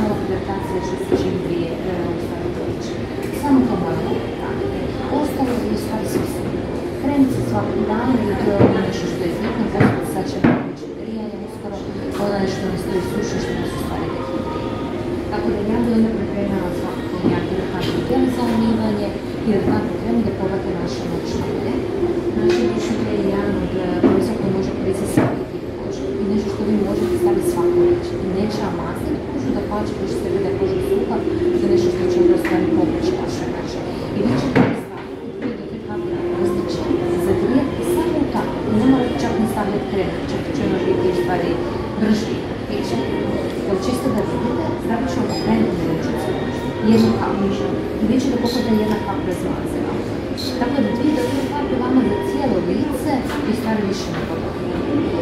ova hidratacija što se čim prije doći. Samo to moramo raditi. Ostalo je stvari sve se. Kremci svaki dan, jer to je nešto što je bitno, posebno sad će biti grijanje uskoro, ono nešto nam stoji suše što nas u stvari dehidrira. Tako da ja bi onda pripremala svakako nekakve hidratantne gel za umivanje, hidratantnu kremu da povate naše noćne ulje. Naše noćne ulje je jedan od proizvoda koji može koristiti svaki tip kože i nešto što vi možete staviti svako reći. I neće vam mastiti kožu, da pače kože se vide kožu suha, da nešto što će onda stvari pomoći vaše naše. I vi ćete staviti 2 do 3 kaplje listića, zagrijati samo tako. Ne morate čak ni stavljati krem, čak će ono biti u stvari brži piće. Čisto da vidite, stavit ću vam krenu na ručicu, jednu kaplju. I vidjet ćete koliko je jedna kaplja zmazila. Tako da 2 do 3 kaplje vama za cijelo lice i stvari više nego dobro.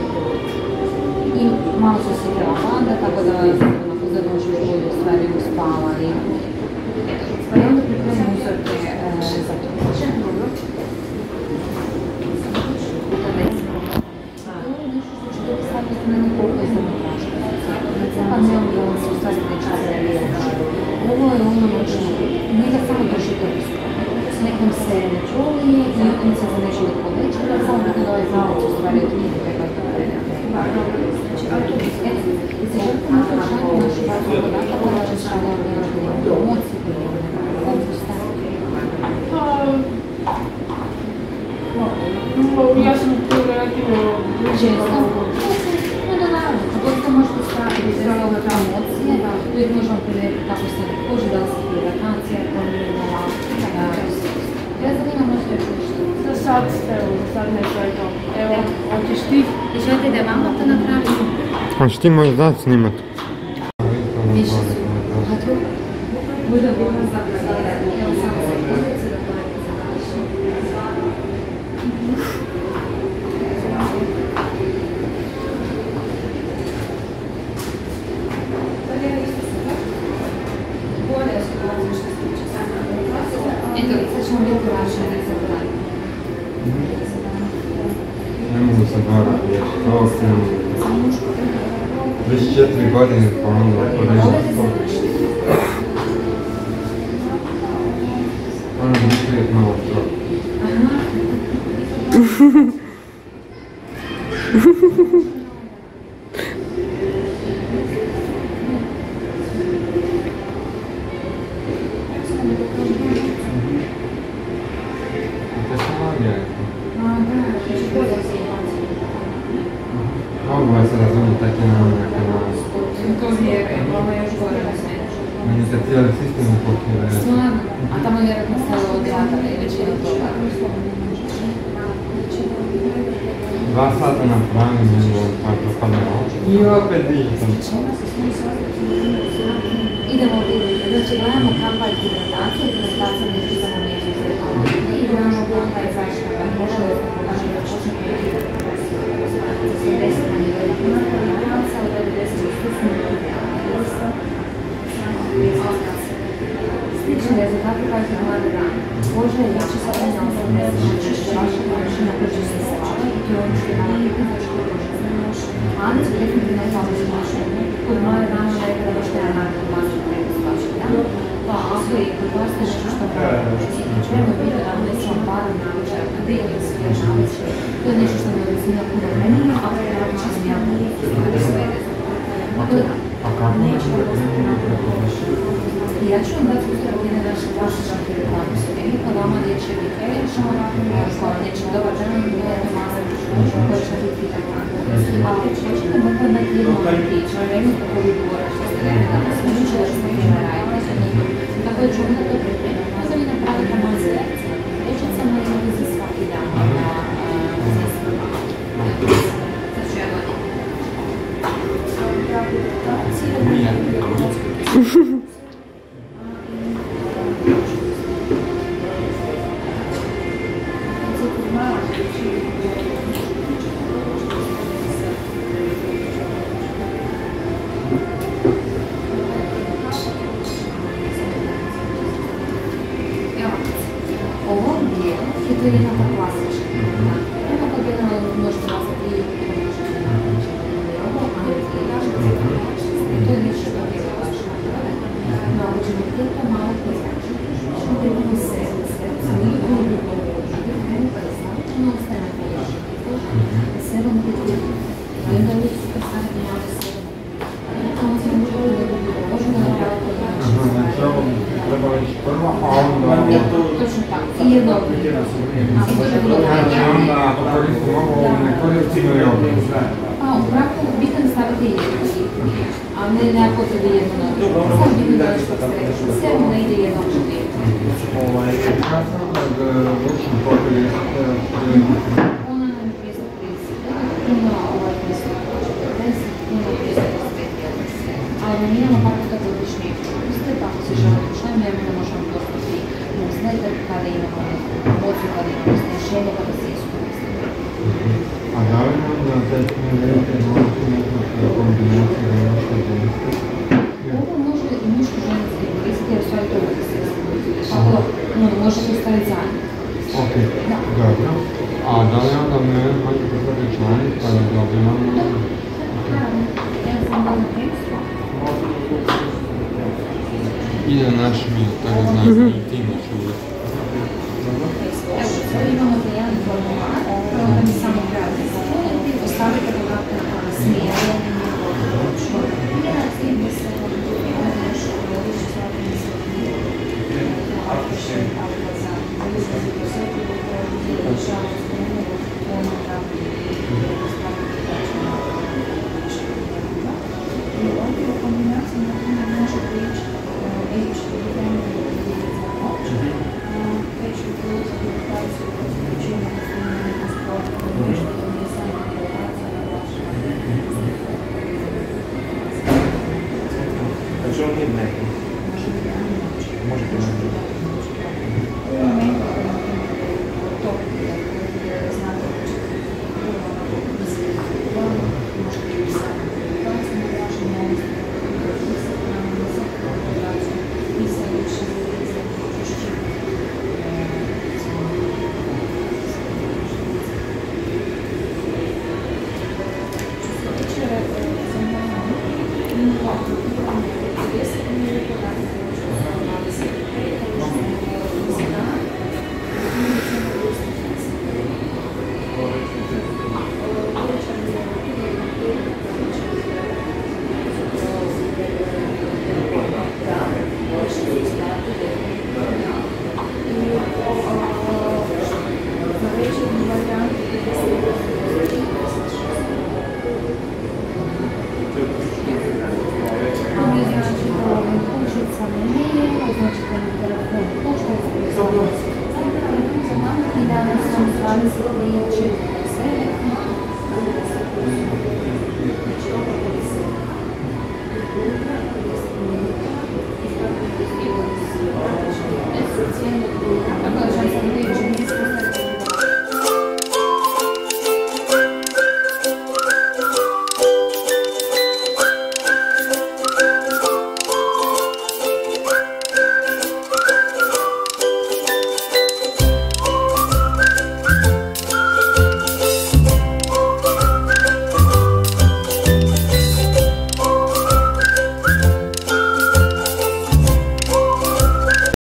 I malo se osjeća lavanda, tako da onako za noć još bolje stvari uspavali. Pa i onda pripremimo uzorke za to. Dobro. Staviti na njih koliko je samo tražiti. Pa ne on se u stvari neće reagirati. Ovo je ono noćno, njega samo držite usko. S nekom se ne prolije i on se za nekoliko večera, samo da ovaj zavod u stvari od njih treba to predati. I se želite možda šaliti našu bazu podataka, da će šaljati promociju ili koliko staviti? Ja sam tu relativno često. Onda naravno, kako to možete staviti za ove promocije, uvijek možemo provjeriti kako ste na koži, da li se hidratacija, promijenila, ja zanima možete još nešto. za sad ste, sad nešto je to. Evo, hoćeš ti? I želite da vama to napravim? Hoćeš ti možeš dati snimat? Više su. A tu? Bude bilo za evo samo sekundice da to neko završi. Eto, sad ćemo biti vaše rezervati. Ne mogu se varati, jer to sam 24 godine pa onda porežiti to. Ono mi svijet malo to. Mogu vas razumjeti tako na kanalu. To vjerujem, ovo je još gore na smeću. Meni se cijeli sistem upokriva. Stvarno? A tamo je vjerojatno stalo odradala i većina toga. 2 sata napravim, nego pa propadne oči. I opet dižem. Idemo vidjeti, znači gledamo kakva je hidratacija, hidratacija neće samo neće izrediti. I gledamo kakva je zašto kad može da počne hidratacija. 70 na nivelu hidratacija, od 90 stisne slični rezultati kao i mlade dane. Koža je jače sa jedna 80 čišće vaša površina kože se stvari i to je ono što je nama bitno za što kože se noši. Ali su definitivno tamo zmašenje. Kod mlade dane rekao da možete na nakon masu treba zmašenja. Pa ako je kod vas nešto što treba biti da ne sam barem navičaj, da je sve navičaj. To je nešto što ne odnosima puno vremena, a ovo je navičaj smijamo da sve rezultate. A kako neće da ti ne prepoviši? Ja ću vam dati ustravo jedne naše klasične reklame su pa vama dječje vikerično, dječje dobar žena i jedno masa koja će biti tako. Ali hoćete da vam dati jednu priču, vremenu kako vi govore što ste rekli danas, neću da što mi ne radite. Tako da ću vam da to pripremiti. Možda vi napravite moje srce. Rečica moja je za svaki dan na zestvama. Sad ću ja donijeti. Ovo dijelo je to jedna klasična. Prvo kod jedna možete nazvati i to možete naći ovo, ali to je naša to je više da je vaša. onda... Točno tako. I jedno obrnuto. Ako to je bilo Znači onda ako koristim ovo, ne koristim ili ovo. Pa u braku bitno da stavite jedno, a ne nema potrebe jedno na drugo. Samo bitno da što ste rekli, sve onda ide jedno na drugo. Ja sam da učim pokoristiti. Ona nam je 330, puno pristup 40, puno 335, ali mi imamo paket godišnje popuste, pa ako se želimo članove, mi možemo dostati newsletter kada imamo promociju, kada imamo snešenje, kada se iskoristimo. A da li onda te smjerite možete nekakve kombinacije da nešto koristiti? Ovo može i muško-ženski koristiti, jer u stvari to može se ako možete staviti zajedno. Ok, dobro. A da li onda me možete postati članica pa da dobijamo? Ja sam da I da naš mail, tako da i ti imaš uvijek. Evo, sad imamo za jedan formular, prvo da mi samo trebate zapuniti, ostavite podatke na smjeru, Znači on nije neki. Može biti.